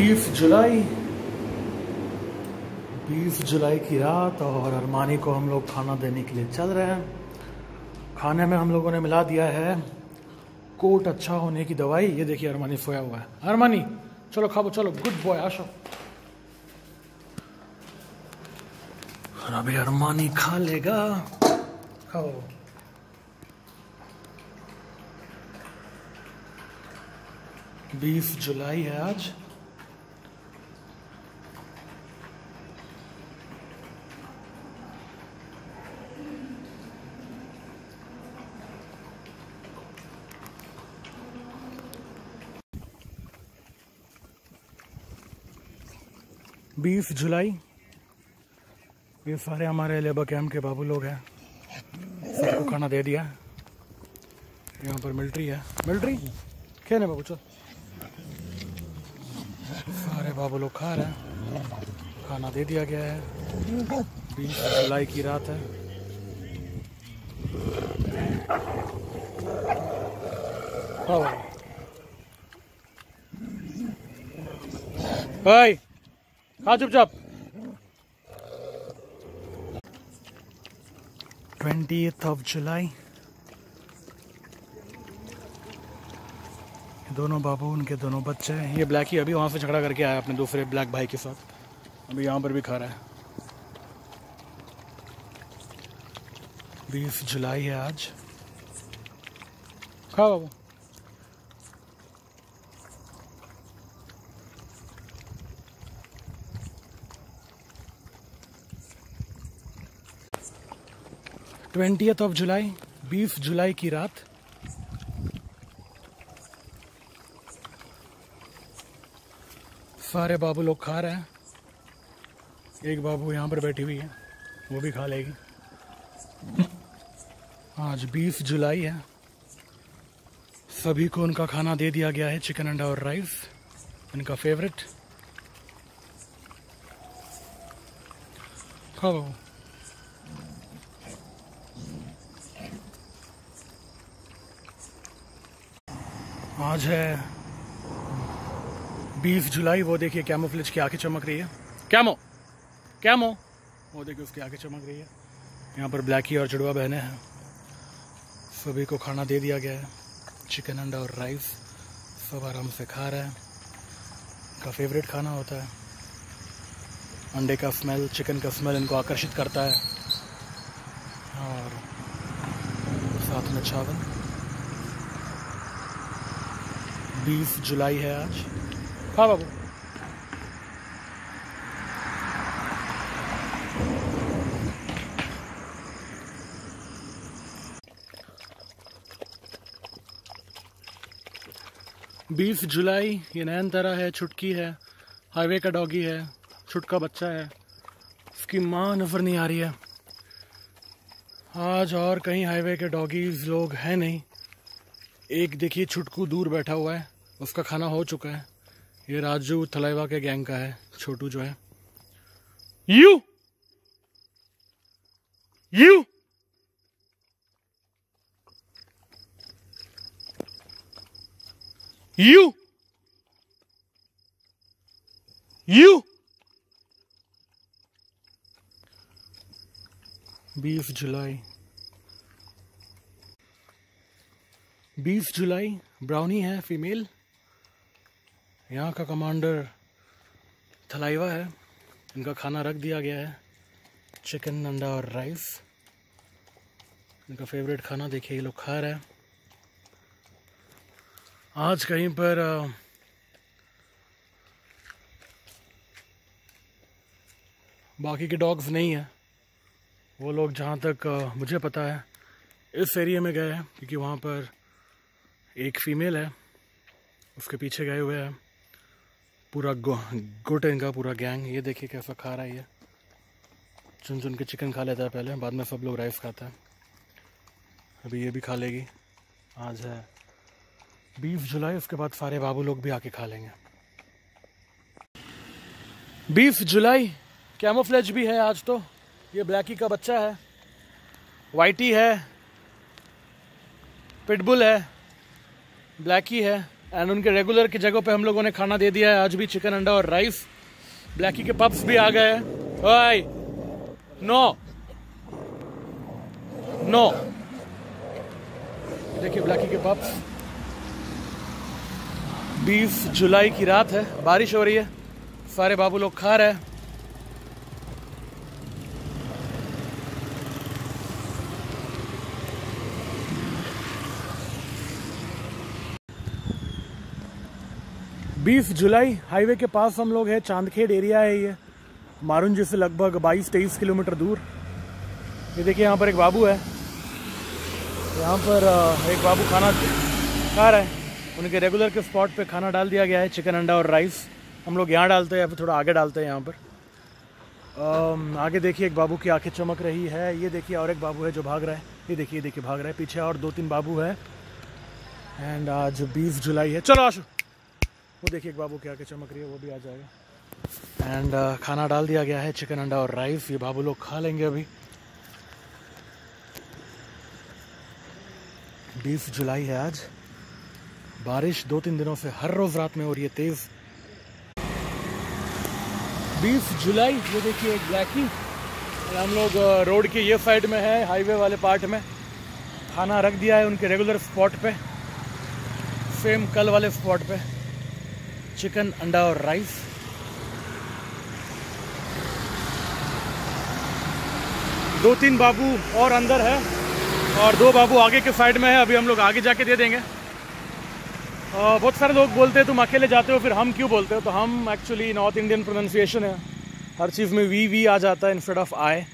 20 जुलाई की रात और अरमानी को हम लोग खाना देने के लिए चल रहे हैं। खाने में हम लोगों ने मिला दिया है कोट अच्छा होने की दवाई। ये देखिए अरमानी सोया हुआ है। अरमानी चलो खाओ, चलो गुड बॉय आशो। और अभी अरमानी खा लेगा। खाओ। बीस जुलाई है आज। बीस जुलाई। ये सारे हमारे लेबर कैंप के बाबू लोग हैं। सबको खाना दे दिया। यहाँ पर मिलिट्री है। मिलिट्री खेने बाबू चल। सारे बाबू लोग खा रहे हैं। खाना दे दिया गया है। 20 जुलाई की रात है। भाई खा चुपचाप। 20th जुलाई। दोनों बाबू, उनके दोनों बच्चे हैं। ये ब्लैक ही अभी वहाँ से झगड़ा करके आया अपने दूसरे ब्लैक भाई के साथ। अभी यहाँ पर भी खा रहा है। 20 जुलाई है आज। खा बाबू। जुलाई 20 जुलाई की रात। सारे बाबू लोग खा रहे हैं। एक बाबू यहाँ पर बैठी हुई है, वो भी खा लेगी। आज 20 जुलाई है। सभी को उनका खाना दे दिया गया है। चिकन अंडा और राइस, इनका फेवरेट। खाओ बाबू। आज है 20 जुलाई। वो देखिए कैमोफ्लेज की आंखें चमक रही है। कैमो कैमो वो देखिए उसकी आंखें चमक रही है। यहाँ पर ब्लैकी और जुड़वा बहनें हैं। सभी को खाना दे दिया गया है। चिकन अंडा और राइस सब आराम से खा रहे हैं। इनका फेवरेट खाना होता है। अंडे का स्मेल, चिकन का स्मेल इनको आकर्षित करता है। और साथ में चावल। 20 जुलाई है आज। खा बाबू। बीस जुलाई। ये नयनतारा है, छुटकी है, हाईवे का डॉगी है, छुटका बच्चा है। उसकी माँ नजर नहीं आ रही है आज। और कहीं हाईवे के डॉगीज लोग हैं नहीं। एक देखिए छुटकू दूर बैठा हुआ है, उसका खाना हो चुका है। ये राजू थलाइवा के गैंग का है, छोटू जो है। यू यू यू यू 20 जुलाई। 20 जुलाई। ब्राउनी है, फीमेल। यहाँ का कमांडर थलाइवा है। इनका खाना रख दिया गया है। चिकन अंडा और राइस, इनका फेवरेट खाना। देखिए ये लोग खा रहे हैं। आज कहीं पर बाकी के डॉग्स नहीं है। वो लोग जहाँ तक मुझे पता है इस एरिया में गए हैं, क्योंकि वहाँ पर एक फीमेल है, उसके पीछे गए हुए हैं। पूरा गुट इनका पूरा गैंग। ये देखिए कैसा खा रहा है। ये चुन चुन के चिकन खा लेता है पहले, बाद में सब लोग राइस खाता है। अभी ये भी खा लेगी। आज है 20 जुलाई। उसके बाद सारे बाबू लोग भी आके खा लेंगे। 20 जुलाई। कैमोफ्लेज भी है आज तो। ये ब्लैकी का बच्चा है, वाइटी है, पिटबुल है, ब्लैकी है, एंड उनके रेगुलर की जगह पे हम लोगों ने खाना दे दिया है आज भी, चिकन अंडा और राइस। ब्लैकी के पप्स भी आ गए हैं। ओए नो नो, देखिए ब्लैकी के पप्स। 20 जुलाई की रात है, बारिश हो रही है, सारे बाबू लोग खा रहे हैं। बीस जुलाई हाईवे के पास हम लोग है, चांदखेड़ एरिया है ये, मारुंजी से लगभग 22-23 किलोमीटर दूर। ये देखिए यहाँ पर एक बाबू है, यहाँ पर एक बाबू खाना खा रहा है। उनके रेगुलर के स्पॉट पे खाना डाल दिया गया है, चिकन अंडा और राइस। हम लोग यहाँ डालते हैं या फिर थोड़ा आगे डालते हैं यहाँ पर। आगे देखिए एक बाबू की आंखें चमक रही है। ये देखिए और एक बाबू है जो भाग रहा है। ये देखिए भाग रहा है। पीछे और 2-3 बाबू है। एंड आज 20 जुलाई है। चलो आशु, वो देखिए एक बाबू की आंखें चमक रही है, वो भी आ जाएगा। एंड खाना डाल दिया गया है, चिकन अंडा और राइस। ये बाबू लोग खा लेंगे अभी। 20 जुलाई है आज। बारिश 2-3 दिनों से हर रोज रात में हो रही है तेज। 20 जुलाई, ये देखिए एक ब्लैकी। हम लोग रोड के ये साइड में है, हाईवे वाले पार्ट में। खाना रख दिया है उनके रेगुलर स्पॉट पे, सेम कल वाले स्पॉट पे, चिकन अंडा और राइस। दो 3 बाबू और अंदर है और 2 बाबू आगे के साइड में है। अभी हम लोग आगे जाके दे देंगे। बहुत सारे लोग बोलते हैं तुम अकेले जाते हो, फिर हम क्यों बोलते हो? तो हम एक्चुअली नॉर्थ इंडियन प्रोनाउंसिएशन है, हर चीज़ में वी आ जाता है instead of I.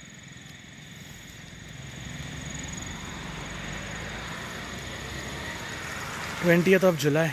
July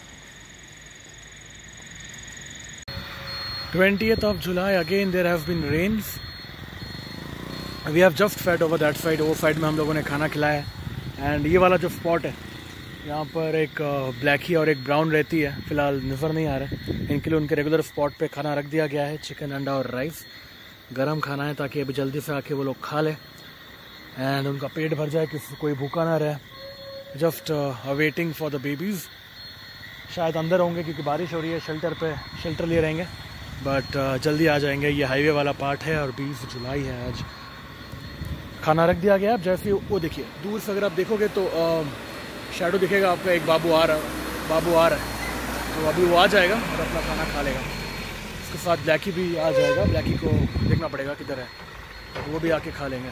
20th of July, again there have been rains. We have just fed over that side. वो साइड में हम लोगों ने खाना खिलाया है। एंड ये वाला जो स्पॉट है, यहाँ पर एक ब्लैकी और एक ब्राउन रहती है, फिलहाल नज़र नहीं आ रहा है। इनके लिए उनके रेगुलर स्पॉट पे खाना रख दिया गया है, चिकन अंडा और राइस। गरम खाना है ताकि अभी जल्दी से आके वो लोग खा ले एंड उनका पेट भर जाए, किसी कोई भूखा ना रहे। Just waiting for the babies. शायद अंदर होंगे क्योंकि बारिश हो रही है, शेल्टर लिए रहेंगे, बट जल्दी आ जाएंगे। ये हाईवे वाला पार्ट है और 20 जुलाई है आज। खाना रख दिया गया। अब जैसे वो देखिए दूर से अगर आप देखोगे तो शैडो दिखेगा आपका, एक बाबू आ रहा है, तो अभी वो आ जाएगा और अपना खाना खा लेगा। उसके साथ ब्लैकी भी आ जाएगा। ब्लैकी को देखना पड़ेगा किधर है, तो वो भी आके खा लेंगे।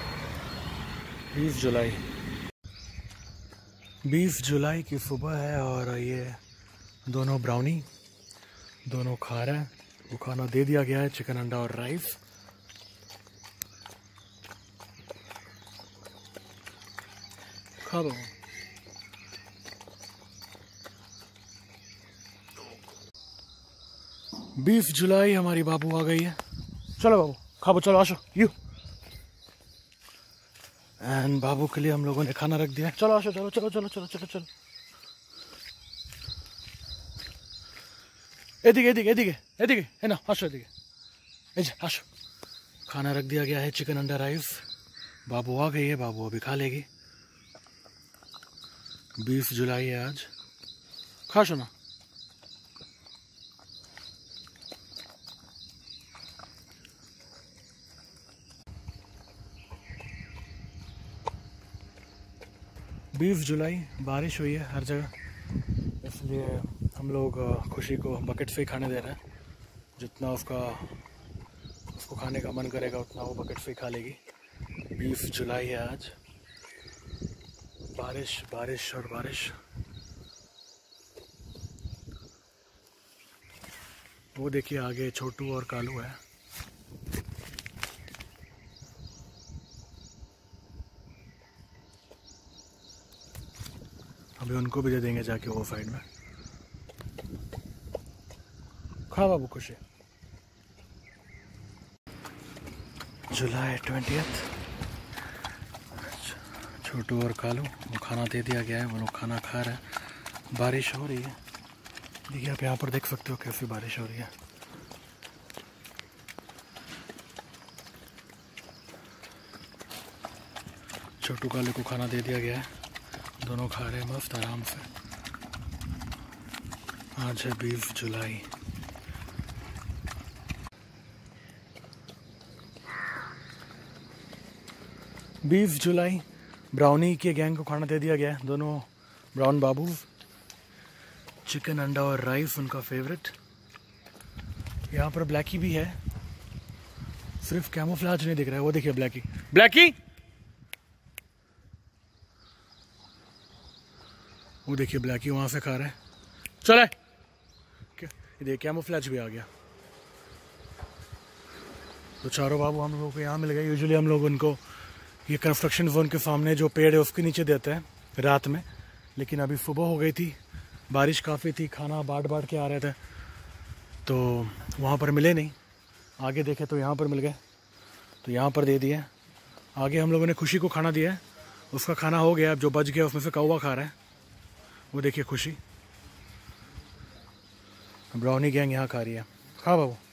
20 जुलाई की सुबह है और ये दोनों ब्राउनी दोनों खा रहे हैं। वो खाना दे दिया गया है, चिकन अंडा और राइस। खा लो। 20 जुलाई हमारी बाबू आ गई है। चलो बाबू खाओ, चलो आशो यू। एंड बाबू के लिए हम लोगों ने खाना रख दिया है। चलो आशो, चलो चलो चलो चलो चलो चलो। एदिके है ना आशो, एदिके आशो। खाना रख दिया गया है, चिकन अंडा राइस। बाबू आ गई है, बाबू अभी खा लेगी। 20 जुलाई है आज। खा शो ना। जुलाई, बारिश हुई है हर जगह, इसलिए हम लोग खुशी को बकेट से ही खाने दे रहे हैं। जितना उसको खाने का मन करेगा उतना वो बकेट से ही खा लेगी। 20 जुलाई है आज। बारिश बारिश और बारिश। वो देखिए आगे छोटू और कालू है। अभी उनको भी दे देंगे जाके वो साइड में। खा बाबू खुशी। जुलाई 20th, छोटू और कालू वो खाना दे दिया गया है, वो लोग खाना खा रहे हैं। बारिश हो रही है, देखिए आप यहाँ पर देख सकते हो कैसी बारिश हो रही है। छोटू कालू को खाना दे दिया गया है, दोनों खा रहे हैं मस्त आराम से। आज है 20 जुलाई। ब्राउनी के गैंग को खाना दे दिया गया है। दोनों ब्राउन बाबू, चिकन, अंडा और राइस उनका फेवरेट। यहाँ पर ब्लैकी भी है, सिर्फ कैमोफ्लेज नहीं दिख रहा है। वो देखिए ब्लैकी, ब्लैकी वो देखिए ब्लैकी वहां से खा रहा है। चले, ये देखिए कैमोफ्लेज भी आ गया। तो चारों बाबू हम लोगों को यहाँ मिल गए। यूजुअली हम लोग उनको ये कंस्ट्रक्शन जोन के सामने जो पेड़ है उसके नीचे देते हैं रात में, लेकिन अभी सुबह हो गई थी, बारिश काफ़ी थी, खाना बांट के आ रहे थे, तो वहाँ पर मिले नहीं। आगे देखे तो यहाँ पर मिल गए, तो यहाँ पर दे दिए। आगे हम लोगों ने खुशी को खाना दिया है, उसका खाना हो गया। अब जो बच गया उसमें से कौवा खा रहा है। वो देखिए खुशी, ब्राउनी गैंग यहाँ खा रही है। खा बाबू।